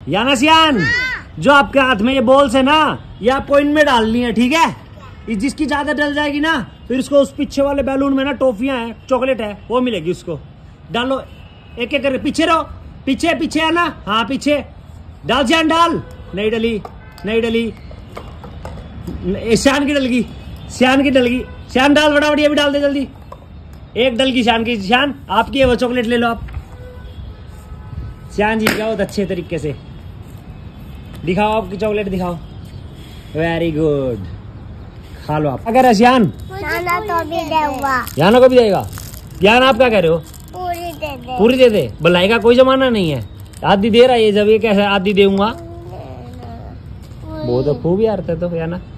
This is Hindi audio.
याना सियान, जो आपके हाथ में ये बॉल्स है ना, ये आपको इनमें डालनी है, ठीक है। जिसकी ज्यादा डल जाएगी ना, फिर उसको उस पीछे वाले बैलून में ना टॉफियां है, चॉकलेट है, वो मिलेगी उसको। डालो एक एक करके, पीछे रहो, पीछे पीछे है ना, हाँ पीछे डाल सियान, डाल। नहीं डली, नहीं डली, सियान की डल गई, सियान की डल गई। सियान डाल फटाफट, ये भी डाल दे जल्दी। एक डल की सियान की। सियान आपकी है वो चॉकलेट, ले लो आप। सियान जी बहुत अच्छे तरीके से दिखाओ, आपकी चॉकलेट दिखाओ। वेरी गुड, खा लो आप। अगर है सियान, तो भी देगा। याना को भी देगा। यान आप क्या कह रहे हो? पूरी दे दे। पूरी दे दे, भलाई का कोई जमाना नहीं है। आधी दे रहा है ये, जब ये कैसे आधी दूंगा। बहुत खूब यार तो याना।